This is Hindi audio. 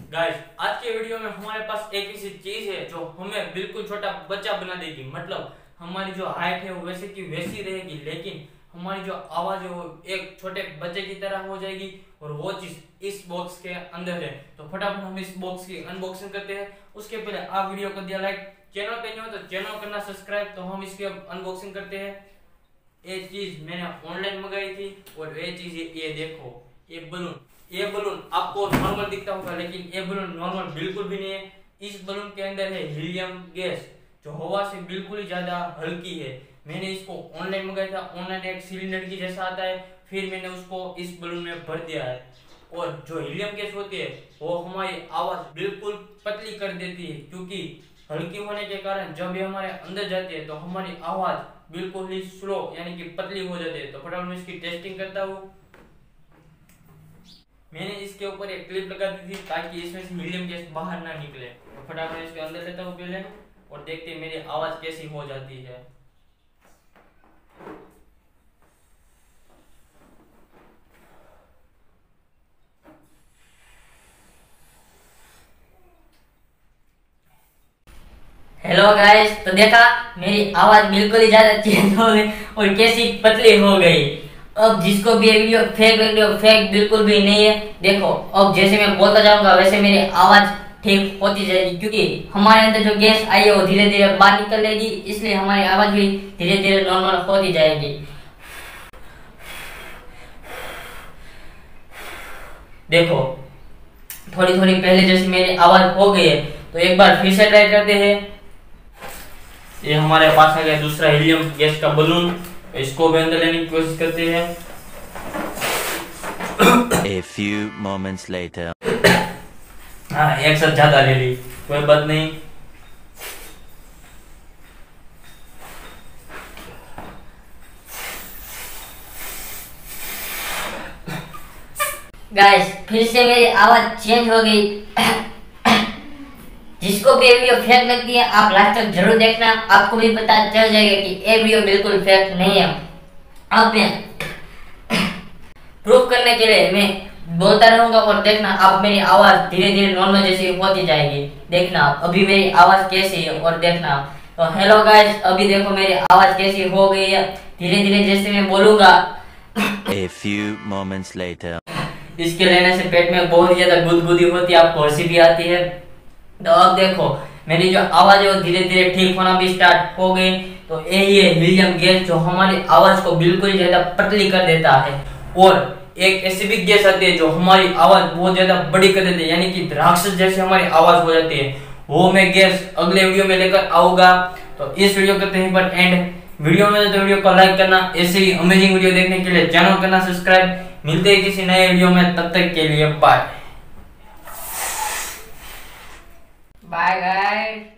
गाइस, आज के वीडियो में हमारे पास एक ऐसी चीज है जो हमें बिल्कुल छोटा बच्चा बना देगी। मतलब हमारी जो हाइट है वो वैसे की वैसी रहेगी, लेकिन हमारी जो आवाज है वो एक छोटे बच्चे की तरह हो जाएगी। और वो चीज इस बॉक्स के अंदर है। तो फटाफट हम इस बॉक्स की अनबॉक्सिंग करते हैं। उसके पहले आप वीडियो को दिया लाइक, चैनल पे नहीं हो तो चैनल करना सब्सक्राइब। तो हम इसकी अनबॉक्सिंग करते हैं। ये चीज मैंने ऑनलाइन मंगाई थी और ये चीज ये देखो, ये बलून आपको नॉर्मल दिखता होगा, लेकिन ये बलून नॉर्मल बिल्कुल भी नहीं है। इस बलून के अंदर है हीलियम गैस, जो हवा से बिल्कुल ही ज्यादा हल्की है। मैंने इसको ऑनलाइन मंगाया था। ऑनलाइन एक सिलेंडर की जैसा आता है, फिर मैंने उसको इस बलून में भर दिया है। और जो हीलियम गैस होती है वो हमारी आवाज बिल्कुल पतली कर देती है, क्योंकि हल्की होने के कारण जब ये हमारे अंदर जाती है तो हमारी आवाज बिल्कुल ही स्लो यानी कि पतली हो जाती है। तो फटाफट मैं इसकी टेस्टिंग करता हूँ। मैंने इसके ऊपर एक क्लिप लगा दी थी ताकि इसमें से हीलियम गैस बाहर ना निकले। तो फटाफट इसके अंदर लेता हूँ पहले और देखते हैं मेरी आवाज कैसी हो जाती है। हेलो गाइस, तो देखा मेरी आवाज बिल्कुल ही ज्यादा चेंज हो गई और कैसी पतली हो गई। अब जिसको भी ये वीडियो फेक लग रही हो, फेक बिल्कुल भी नहीं है। देखो अब जैसे मैं बोलता जाऊंगा वैसे मेरी आवाज ठीक होती जाएगी, क्योंकि हमारे अंदर जो गैस आई है वो धीरे धीरे बाहर निकलेगी, इसलिए हमारी आवाज भी धीरे धीरे नॉर्मल होती जाएगी। देखो थोड़ी थोड़ी पहले जैसे मेरी आवाज हो गई है, तो एक बार फिर से ट्राई करते हैं। ये हमारे पास आ गया दूसरा हीलियम गैस का बलून। इसको भी अंदर लेने की कोशिश करते हैं। A few moments later. हाँ, एक साथ ज्यादा ले ली, कोई बात नहीं। गाइस फिर से मेरी आवाज चेंज हो गई। जिसको भी वीडियो फेक लगती है आप लास्ट तक जरूर देखना, आपको भी पता चल जाएगा कि ये वीडियो बिल्कुल फेक नहीं है। अब मैं प्रूफ करने के लिए मैं बोलता रहूंगा और देखना अब मेरी आवाज धीरे धीरे नॉर्मल जैसी होती जाएगी। देखना अभी मेरी आवाज कैसी है और देखना। तो हेलो गाइस, अभी देखो मेरी आवाज कैसी हो गई है। धीरे धीरे जैसे मैं बोलूंगा। A few moments later. इसके लेने से पेट में बहुत ज्यादा गुदगुदी होती है, आपको हंसी भी आती है। तो अब देखो मेरी जो आवाज है वो धीरे धीरे ठीक होना भी स्टार्ट हो गई। तो यही है हीलियम गैस, जो हमारी आवाज को बिल्कुल ज्यादा पतली कर देता है। और एक ऐसी भी गैस आती है जो हमारी आवाज बहुत ज्यादा बड़ी कर देती है, यानी कि राक्षस जैसे हमारी आवाज हो जाती है। वो मैं गैस अगले वीडियो में लेकर आऊंगा। तो इस वीडियो करते हैं पर एंड। वीडियो में तो वीडियो को लाइक करना, ऐसे ही अमेजिंग वीडियो देखने के लिए चैनल करना सब्सक्राइब। मिलते हैं किसी नए वीडियो में, तब तक के लिए बाय। Bye guys.